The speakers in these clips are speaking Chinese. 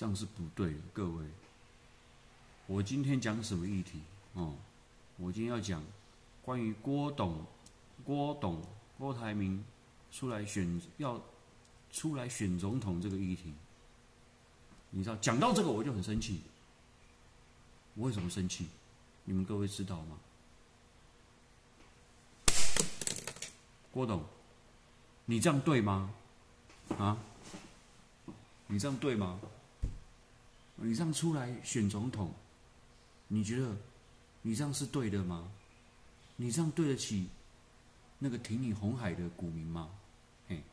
这样是不对的，各位。我今天讲什么议题？哦，我今天要讲关于郭台铭要出来选总统这个议题。你知道，讲到这个我就很生气。我为什么生气？你们各位知道吗？郭董，你这样对吗？啊？你这样对吗？你这样出来选总统，你觉得你这样是对的吗？你这样对得起那个挺你红海的股民吗？嘿，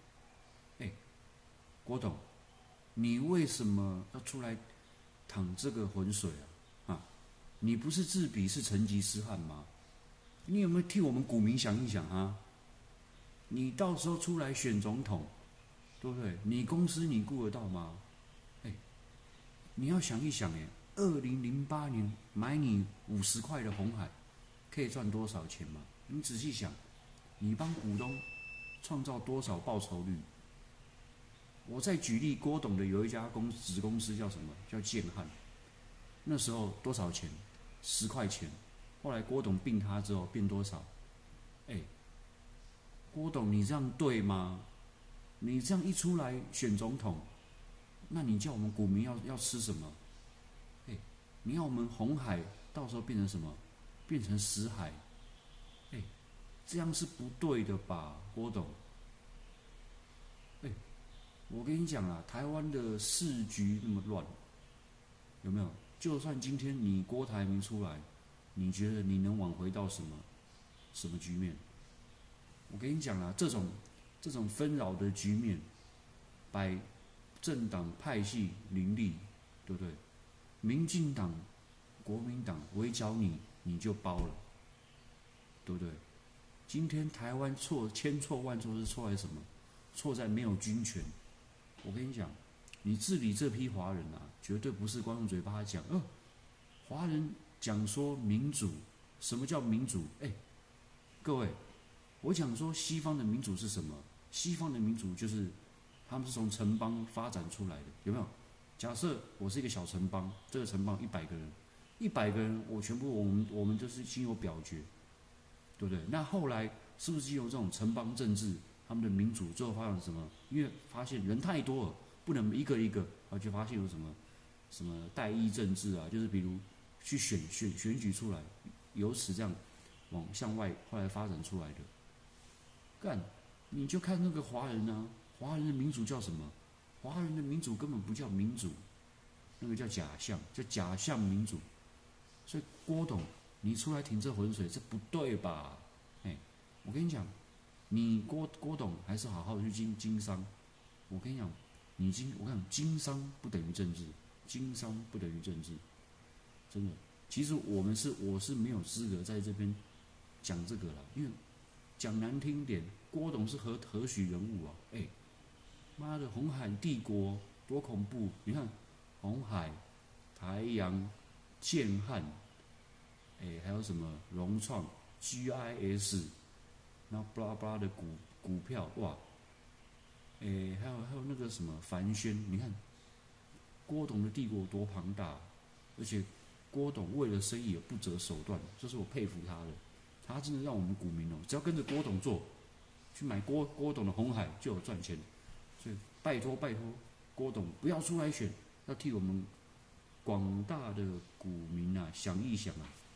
郭董，你为什么要出来淌这个浑水啊？啊，你不是自比是成吉思汗吗？你有没有替我们股民想一想啊？你到时候出来选总统，对不对？你公司你顾得到吗？你要想一想，2008年买你50块的红海，可以赚多少钱吗？你仔细想，你帮股东创造多少报酬率？我再举例，郭董的有一家子公司叫什么？叫建汉。那时候多少钱？10块钱。后来郭董并他之后变多少？郭董，你这样对吗？你这样一出来选总统，那你叫我们股民要吃什么？你要我们红海到时候变成什么？变成死海？这样是不对的吧，郭董？我跟你讲啊，台湾的市局那么乱，有没有？就算今天你郭台铭出来，你觉得你能挽回到什么局面？我跟你讲啊，这种纷扰的局面，摆政党派系林立，对不对？民进党、国民党围剿你，你就包了，对不对？今天台湾千错万错是错在什么？错在没有军权。我跟你讲，你治理这批华人啊，绝对不是光用嘴巴讲。华人讲说民主，什么叫民主？各位，我讲说西方的民主是什么？西方的民主就是他们是从城邦发展出来的，有没有？假设我是一个小城邦，这个城邦100个人，100个人我们都是经由表决，对不对？那后来是不是经由这种城邦政治，他们的民主最后发展什么？因为发现人太多了，不能一个一个，就发现有什么代议政治啊，就是比如去选举出来，由此这样向外后来发展出来的。干，你就看那个华人啊，华人的民主叫什么？华人的民主根本不叫民主，那个叫假象，叫假象民主。所以郭董，你出来挺这浑水，这不对吧？我跟你讲，你郭董还是好好的去经商。我跟你讲，我跟你讲，经商不等于政治，经商不等于政治，真的。其实我是没有资格在这边讲这个啦，因为讲难听点，郭董是何许人物啊？妈的，红海帝国多恐怖！你看，红海、台阳、建汉，还有什么融创、GIS， 然后巴拉巴拉的股票，哇，还有那个什么凡轩，你看郭董的帝国多庞大，而且郭董为了生意也不择手段，这是我佩服他的。他真的让我们股民只要跟着郭董做，去买郭董的红海就有赚钱。所以拜托郭董不要出来选，要替我们广大的股民啊想一想啊，